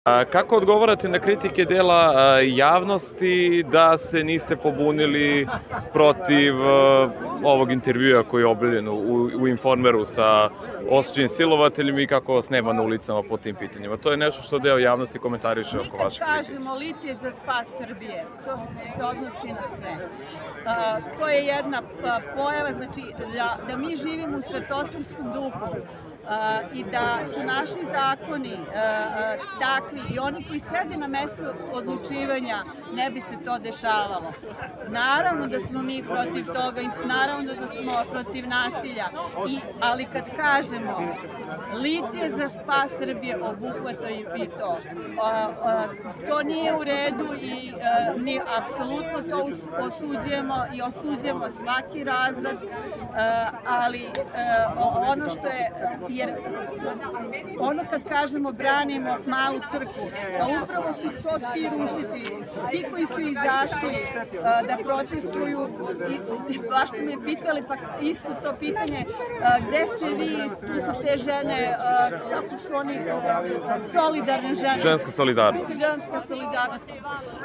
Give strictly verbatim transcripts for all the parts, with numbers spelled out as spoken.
Kako odgovarate na kritike dela javnosti da se niste pobunili protiv ovog intervjua koji je objavljen u Informeru sa osuđenim silovateljima i kako vas nema na ulicama po tim pitanjima? To je nešto što deo javnosti komentariše oko vaše kritike. Mi kad kažemo litije za spas Srbije, to se odnosi na sve. To je jedna pojava, znači da mi živimo u svetosavskom duhu i da su naši zakoni takvi i oni koji sede na mestu odlučivanja ne bi se to dešavalo. Naravno da smo mi protiv toga i naravno da smo protiv nasilja, ali kad kažemo litije za spas Srbije obuhvataju i to. To nije u redu i mi apsolutno to osuđujemo i osuđujemo svaki razred, ali ono što je jer ono kad kažemo branimo malu crkvu, da upravo su to ti rušiti, ti koji su izašli da protestuju, i baš ste me pitali, pa isto to pitanje, gde ste vi, tu su te žene, kako su oni, solidarne žene. Ženska solidarnost. Ženska solidarnost.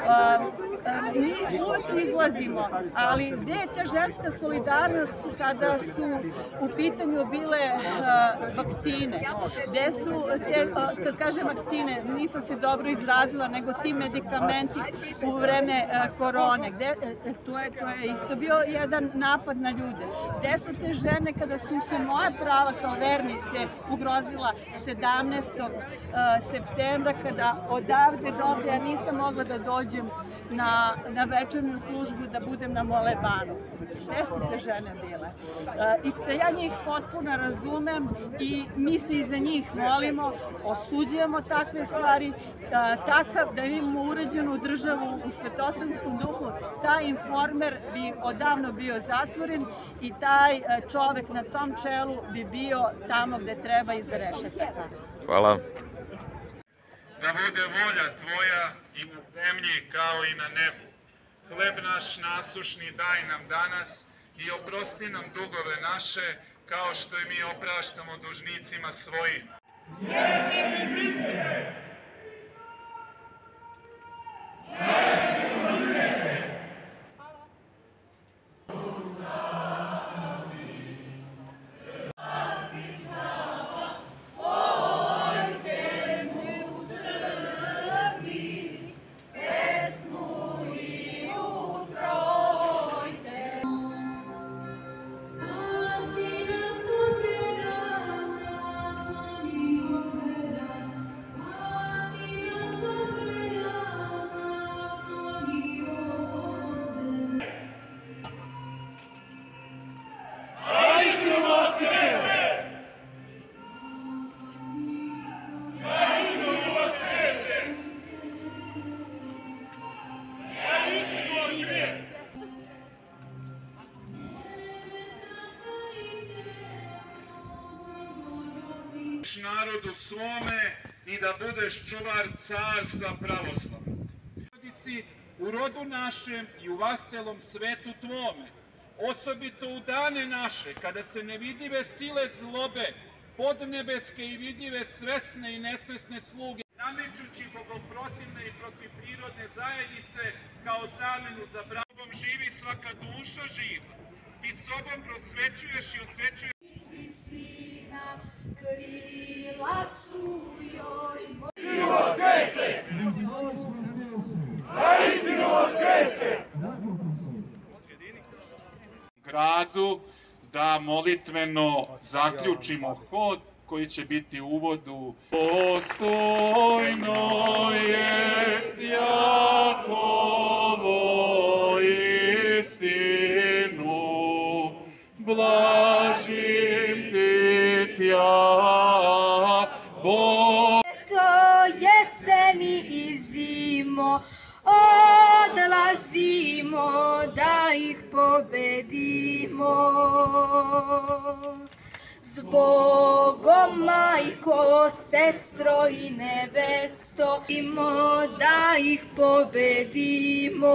Mi uvek izlazimo, ali gde je ta ženska solidarnost kada su u pitanju bile vakcine, gde su te, kad kažem vakcine, nisam se dobro izrazila, nego ti medikamenti u vreme korone, gde, to je, to je isto bio jedan napad na ljude. Gde su te žene kada su se moja prava kao vernice ugrozila sedamnaestog septembra, kada odavde do ovde ja nisam mogla da dođem na, na večernju službu da budem na molebanu. Gde su te žene bile? I ja njih potpuno razumem i mi se iza njih molimo, osuđujemo takve stvari, takav da imamo uređenu državu u svetosavskom duhu, taj Informer bi odavno bio zatvoren i taj čovek na tom čelu bi bio tamo gde treba iza rešetaka. Hvala. Da bude volja Tvoja i na zemlji kao i na nebu. Hleb naš nasušni daj nam danas i oprosti nam dugove naše, kao što i mi opraštamo dužnicima svojim. Jeste mi biće! Narodu svome i da budeš čuvar carstva pravoslavnog. U rodu našem i u vascelom svetu tvome, osobito u dane naše, kada se nevidive sile zlobe, podnebeske i vidljive svesne i nesvesne sluge, namećući bogoprotivne i protivprirodne zajednice kao zamenu za bratom, živi svaka duša živa. Ti sobom prosvećuješ i osvećuješ krila su joj Istinu vaskrese! Na istinu vaskrese! Gradu da molitveno zaključimo hod koji će biti u uvodu. Postojno jest Jakovo istinu, blažim ti tja, Bog. To jeseni i zimo, odlazimo da ih pobedimo. Zbogom, majko, sestro i nevesto, da ih pobedimo.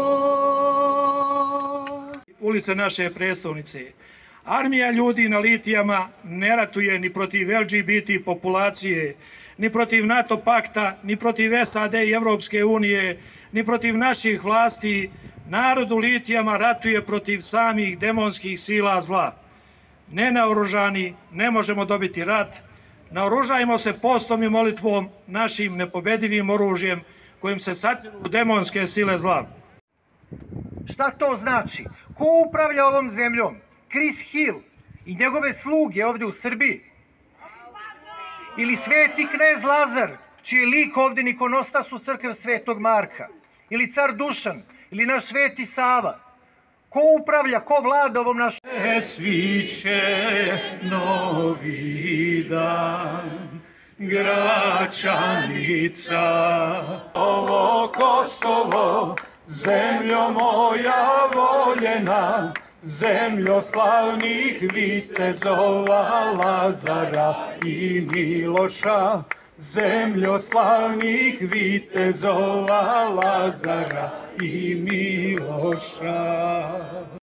Ulica naše prestolnice. Armija ljudi na litijama ne ratuje ni protiv L G B T populacije, ni protiv NATO pakta, ni protiv S A D i Evropske unije, ni protiv naših vlasti. Narod u litijama ratuje protiv samih demonskih sila zla. Nenaoružani ne možemo dobiti rat. Naoružajmo se postom i molitvom, našim nepobedivim oružjem kojim se satiru demonske sile zla. Šta to znači? Ko upravlja ovom zemljom? Chris Hill i njegove sluge ovde u Srbiji? Ili sveti knez Lazar, čiji je lik ovde ikonostas u crkvi Svetog Marka? Ili car Dušan? Ili naš sveti Sava? Ko upravlja, ko vlada ovom našom? Sviće novi dan, Gračanica, ovo Kosovo, zemljo moja voljena, zemljo slavnih vitezova Lazara i Miloša, zemljo slavnih vitezova Lazara i Miloša.